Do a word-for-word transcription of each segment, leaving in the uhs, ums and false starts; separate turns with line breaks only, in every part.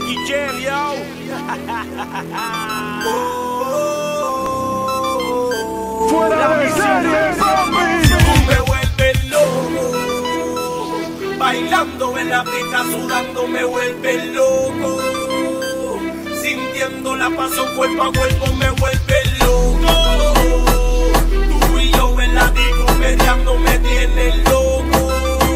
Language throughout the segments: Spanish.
Nicky Jam, yo.
Fuera de serie, papi.
Tú me vuelves loco. Bailando en la pista, sudando, me vuelves loco. Sintiendo la pasión cuerpo a cuerpo, me vuelves loco. Tú y yo en la disco peleando, me tienes loco.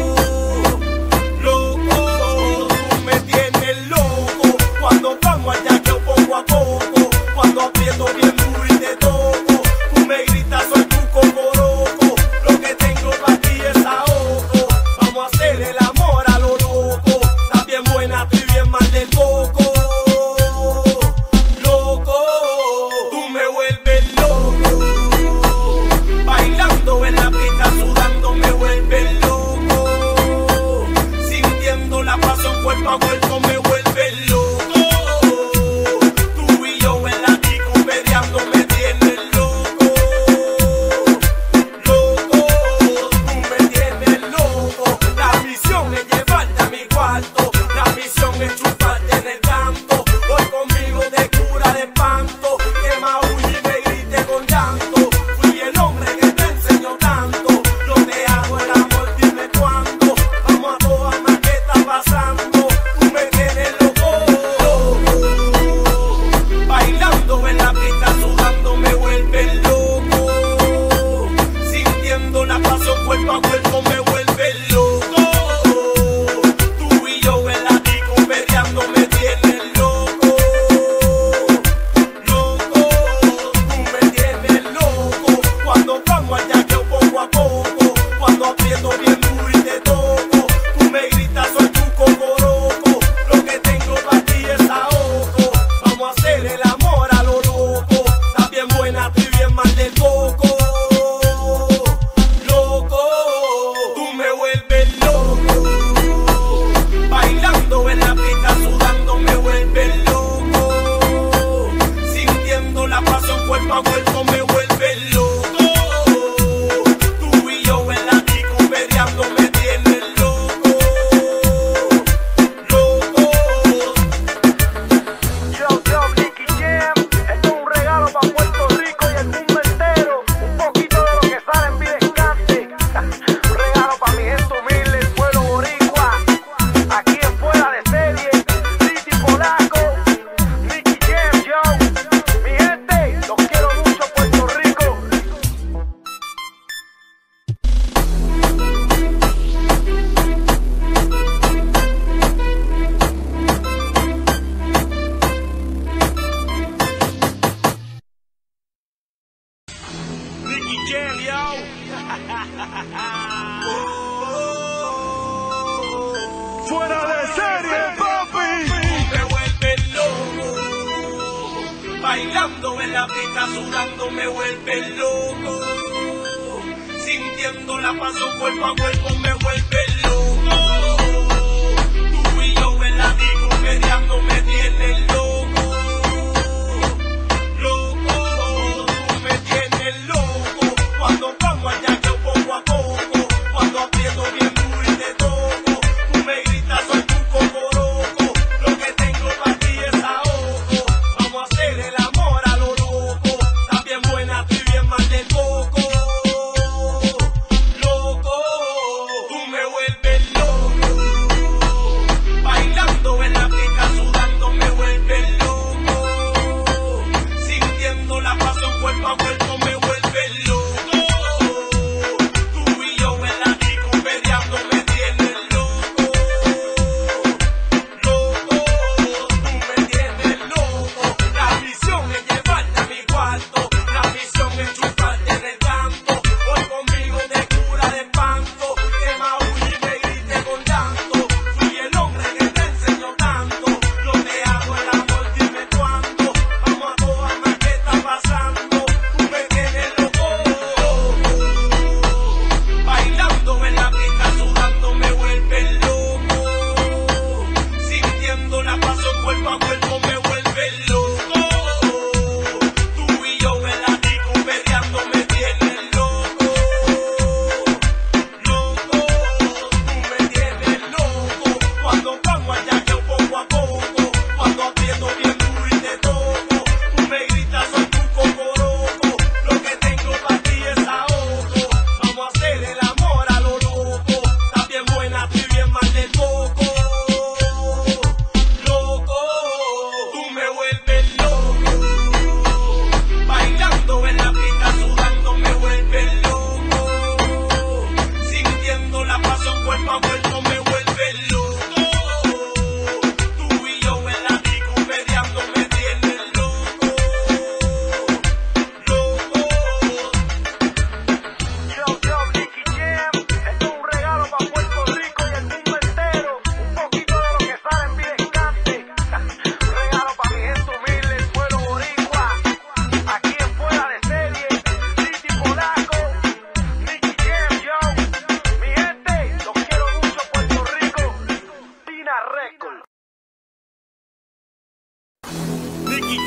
Loco, tú me tienes loco. Cuando vamos allá yo poco a poco, cuando aprieto bien duro y te toco, tú me gritas soy tu cocoroco. Lo que tengo para ti es ahogo. Vamos a hacer el amor a lo loco. Estás bien buena, estoy bien mal del coco. Loco, tú me vuelves loco. Bailando en la pista, sudando, me vuelves loco. Sintiendo la pasión cuerpo a cuerpo, me vuelves loco. Tú y yo en la disco peleando, me tienes loco. Loco, tú me tienes loco. La misión es llevarte a mi cuarto. La misión es chuparte en el canto. Hoy conmigo de cura de espanto. Que maulli y me grite con llanto. Fui el hombre que te enseñó tanto. Yo te hago el amor, dime cuándo. Vamos a todas más, ¿qué está pasando? Tú me tienes loco. Bailando en la pista, sudando, me vuelves loco. Sintiendo la pasión cuerpo a cuerpo, me vuelves loco. Tú y yo en la disco peleando, me tienes loco. Loco, tú me tienes loco. Cuando vamos allá yo poco a poco, cuando aprieto bien duro y te toco, tú me gritas soy tu cocoroco. Lo que tengo para ti es ahogo. Vamos a hacer el amor a lo loco. Estás bien buena, estoy bien mal del coco. Loco, tú me vuelves loco. Bailando en la pista, sudando, me vuelves loco. Sintiendo la pasión cuerpo a cuerpo, me vuelves loco. Tú y yo en la disco peleando, me tienes loco. Loco.
Yo, yo, Nicky Jam. Esto es un regalo para Puerto Rico y el mundo entero. Un poquito de lo que sale en vida escante. Un regalo para mi gente humilde, el pueblo boricua. Aquí en Fuera de Serie, City Polaco, Nicky Jam, yo. Mi gente, los quiero mucho, Puerto Rico.
Nicky Jam, yo.
Fuera de serie, papi.
Me vuelves loco. Bailando en la pista, sudando, me vuelves loco. Sintiendo la pasión cuerpo a cuerpo, me vuelves loco. Tú y yo en la disco peleando, me tienes loco. Loco, tú me tienes loco. Cuando vamos allá yo poco a poco, cuando aprieto bien duro y te toco, tú me gritas soy tu cocoroco. Lo que tengo para ti es ahogo. Vamos a hacer el amor a lo loco. Estás bien buena, estoy bien mal del coco. Loco, tú me vuelves loco. Bailando en la pista, sudando, me vuelves loco. Sintiendo la pasión cuerpo a cuerpo, me vuelves loco. Tú y yo en la disco peleando, me tienes loco. Loco, tú me tienes loco. La misión es llevarte a mi cuarto. La misión es chuparte en el canto. Hoy conmigo de cura de espanto. Que maulli y me grite con llanto. Fui el hombre que te enseñó tanto. Yo te hago el amor, dime cuándo. Vamos a todas más, ¿qué está pasando? Tú me tienes loco. Bailando en la pista, sudando, me vuelves loco. Sintiendo la pasión cuerpo a cuerpo, me vuelves loco. Tú y yo en la disco peleando, me tienes loco. Loco, tú me tienes loco. Cuando vamos allá yo poco a poco,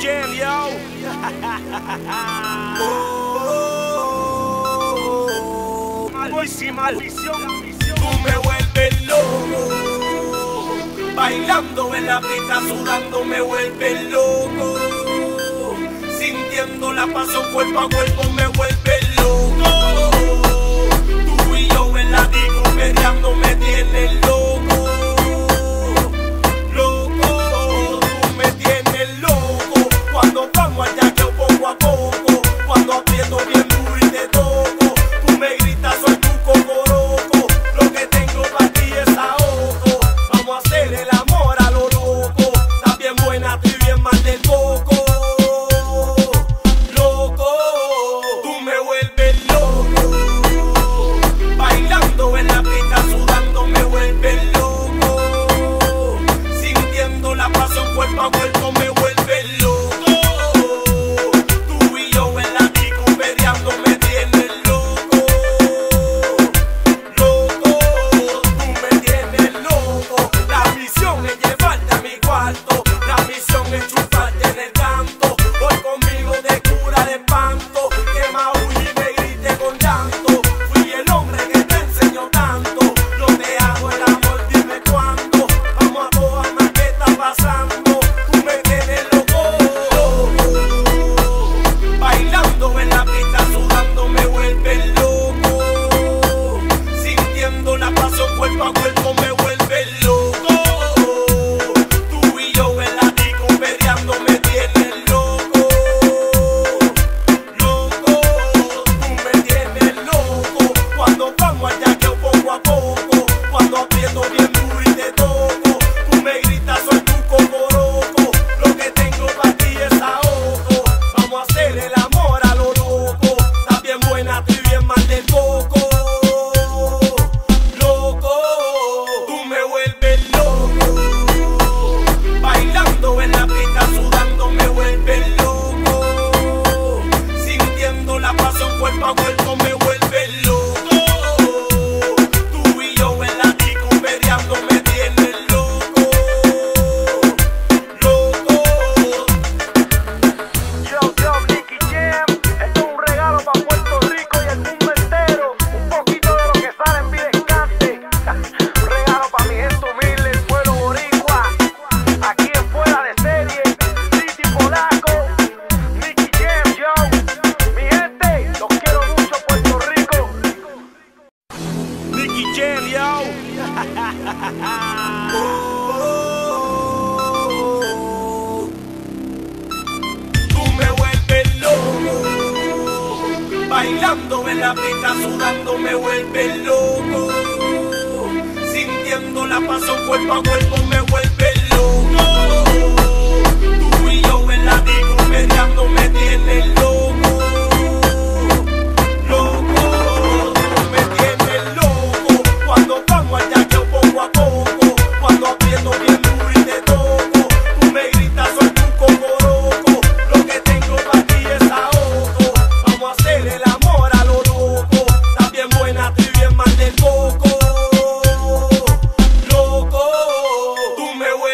Jam, yo. Malísima maldición. Tú me vuelves loco. Bailando en la pista, sudando, me vuelves loco. Sintiendo la pasión cuerpo a cuerpo, me vuelves loco. Tú y yo en la disco peleando, me tienes loco. Loco, tú me tienes loco. Cuando vamos allá yo poco a poco, cuando aprieto bien duro y te toco, tú me gritas soy tu cocoroco. Lo que tengo para ti es ahogo. Vamos a hacer el amor a lo loco. Estás bien buena, estoy bien mal del coco. Loco, tú me vuelves loco. Bailando en la pista, sudando, me vuelves loco. Sintiendo la pasión cuerpo a cuerpo, me vuelves loco. Tú y yo en la disco peleando, me tienes loco. Loco, tú me tienes loco. La misión es llevarte a mi cuarto. La misión es chuparte en el canto. Voy conmigo de cura de espanto. Que maulli y me grite con llanto. Fui el hombre que te enseñó tanto. No te hago el amor, dime cuándo. Vamos a todas más, ¿qué está pasando? Tú me tienes loco. Bailando en la pista, sudando, me vuelves loco. Sintiendo la pasión cuerpo a cuerpo, me vuelves loco. Tú y yo en la disco peleando, me tienes loco. Loco, tú me tienes loco. Cuando vamos allá yo poco a poco, cuando aprieto bien duro y te toco, tú me gritas soy tu cocoroco. Lo que tengo para ti es ahogo. Vamos a hacer el amor a lo loco. Estás bien buena, estoy bien mal del coco. Loco, tú me vuelves loco. Bailando en la pista, sudando, me vuelves loco. Sintiendo la pasión cuerpo a cuerpo, me vuelves loco. Tú y yo en la disco peleando, me tienes loco. Loco.
Yo, yo, Nicky Jam, esto es un regalo para Puerto Rico y el mundo entero. Un poquito de lo que sale en vida escante. Un regalo para mi gente humilde, el pueblo boricua. Aquí en Fuera de Serie, City Polaco, Nicky Jam, yo. Mi gente, los quiero mucho, Puerto Rico.
Nicky Jam, yo. Tú me vuelves loco. Bailando en la pista, sudando, me vuelves loco. Sintiendo la pasión cuerpo a cuerpo, me vuelves loco. Tú y yo en la disco peleando, me tienes loco. Loco, tú me tienes loco. Cuando vamos allá yo poco a poco, cuando aprieto bien duro y te toco, tú me gritas soy tu cocoroco. Lo que tengo para ti es ahogo. Vamos a hacer el amor a lo loco. Estás bien buena, estoy bien mal del coco. Loco, tú me vuelves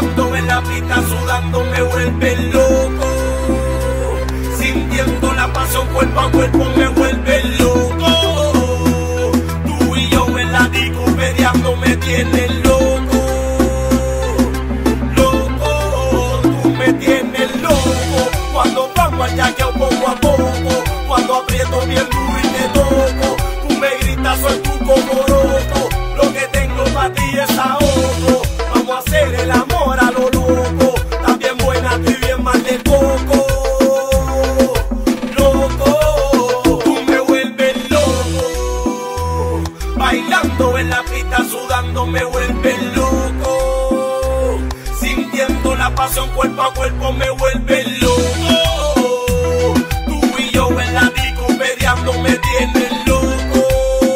Bailando en la pista, sudando, me vuelve loco. Sintiendo la pasión cuerpo a cuerpo, me vuelve loco. Tú y yo en la disco peleando, me tienes loco. Loco, tú me tienes loco. Cuando vamos al yaqueo poco a poco, cuando aprieto bien duro y te toco, tú me gritas soy tu cocoroco. Lo que tengo para ti es ahogo. Vamos a hacer el amor a lo loco. También buena y bien mal de coco. Loco, tú me vuelves loco. Bailando en la pista, sudando, me vuelves loco. Sintiendo la pasión cuerpo a cuerpo, me vuelves loco. Tú y yo en la disco peleando, me tienes loco.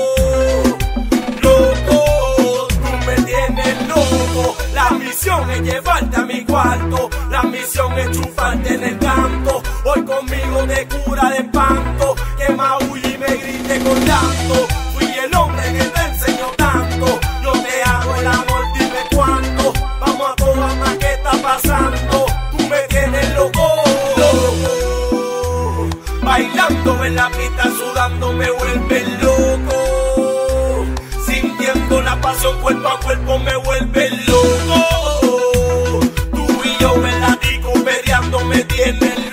Loco, tú me tienes loco. La misión es llevarte a mi cuarto, la misión es chuparte en el canto. Hoy conmigo te cura de espanto, que maulle y me grite con llanto. Fui el hombre que te enseñó tanto, yo te hago el amor, dime cuándo. Vamos a todas más, ¿qué está pasando? Tú me tienes loco. Loco, bailando en la pista, sudando, me vuelve loco. Sintiendo la pasión cuerpo a cuerpo, me vuelve loco. Tú y yo en la disco peleando, me tienes loco.